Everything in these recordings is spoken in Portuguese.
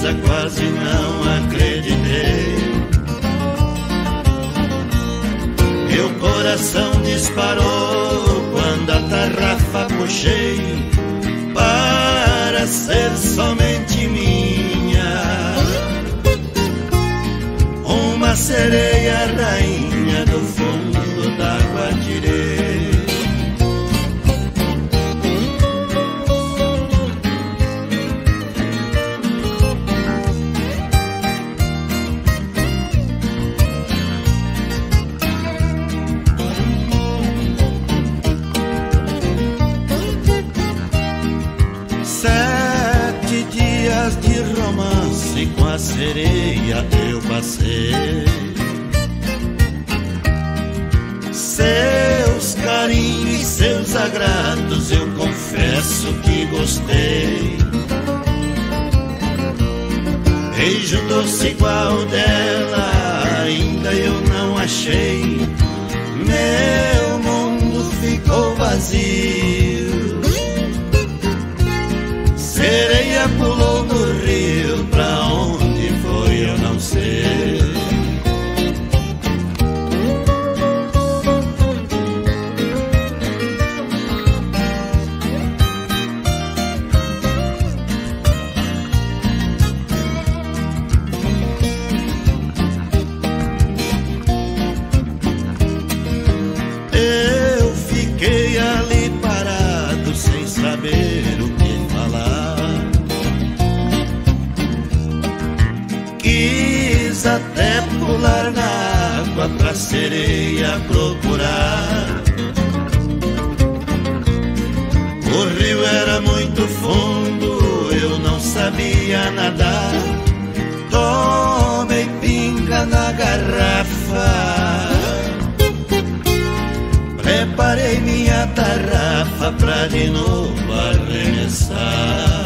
tristeza quase não acreditei. Meu coração disparou quando a tarrafa puxei para ser somente minha. Uma sereia rainha do fundo d'água tirei. De romance com a sereia eu passei. Seus carinhos e seus agrados eu confesso que gostei. Beijo doce igual dela ainda eu não achei. Meu mundo ficou vazio. Sereia pulou no rio, pra onde foi eu não sei. Eu fiquei ali parado sem saber o que falar. Quis até pular na água pra sereia procurar. O rio era muito fundo, eu não sabia nadar. Tomei pinga na garrafa, preparei minha tarrafa pra de novo arremessar.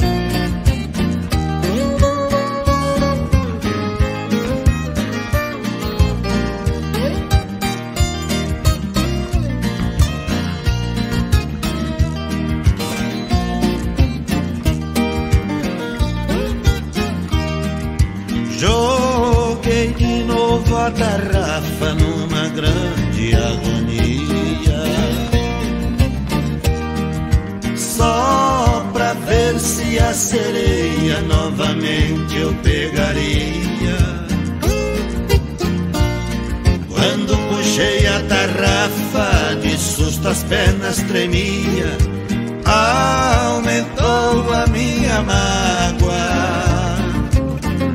Joguei de novo a tarrafa numa grande agonia, só pra ver se a sereia novamente eu pegaria. Quando puxei a tarrafa, de susto as pernas tremia. Aumentou a minha mágoa.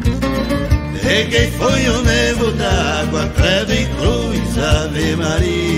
Peguei foi o nevo d'água, credo e cruz, Ave Maria.